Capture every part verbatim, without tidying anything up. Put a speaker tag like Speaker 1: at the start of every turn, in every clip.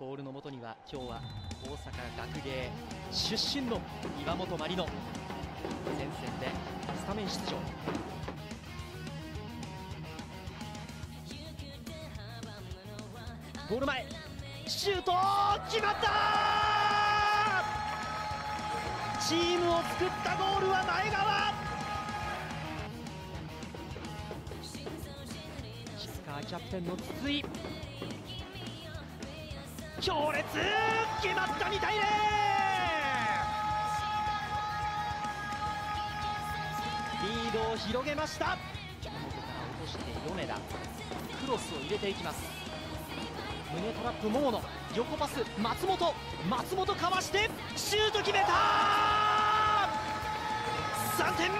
Speaker 1: ボールの元には今日は大阪学芸出身の岩本麻里乃、前線でスタメン出場。ゴール前シュート決まった。チームを救ったゴールは前川。石川キャプテンの筒井、強烈決まった。にたいゼロ。リードを広げました。山本から落として米田、クロスを入れていきます。胸トラップ桃野、横パス松本、松本かわしてシュート決めた。さんてんめ。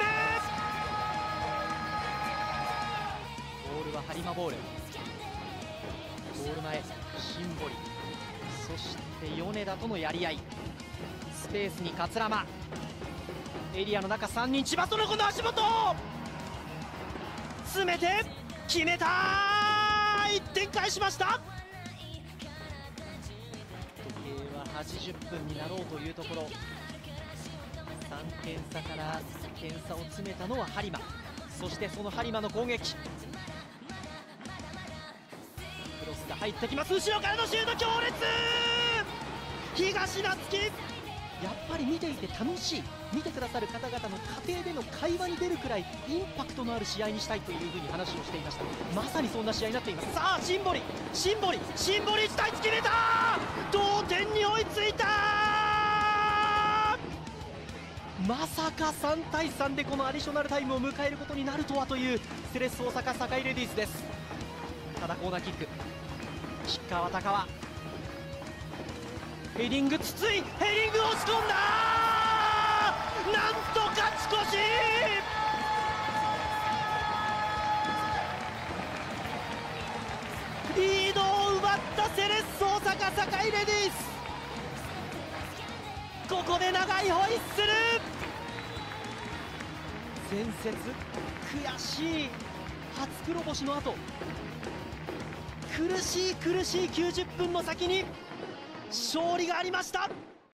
Speaker 1: ボールは播磨ボール。ゴール前シンボリ、そして米田とのやり合い。スペースに桂馬、エリアの中さんにん、千葉とのこの足元詰めて決めた。いってん返しました。時計ははちじゅっぷんになろうというところ。さんてん差から点差を詰めたのは播磨。そしてその播磨の攻撃、クロスが入ってきます。後ろからのシュート強烈。東夏樹、やっぱり見ていて楽しい、見てくださる方々の家庭での会話に出るくらいインパクトのある試合にしたいというふうに話をしていました。まさにそんな試合になっています。さあシンボリ、シンボリ、シンボリいちたいいち決めた。同点に追いついた。まさかさんたいさんでこのアディショナルタイムを迎えることになるとはというセレッソ大阪堺レディースです。ただコーナーキック、キッカーは高輪、ヘディング筒井、ヘディング押し込んだ。なんと勝ち越し。リードを奪ったセレッソ大阪堺レディース、ここで長いホイッスル。前節悔しい初黒星の後、苦しい苦しいきゅうじゅっぷんの先に勝利がありました。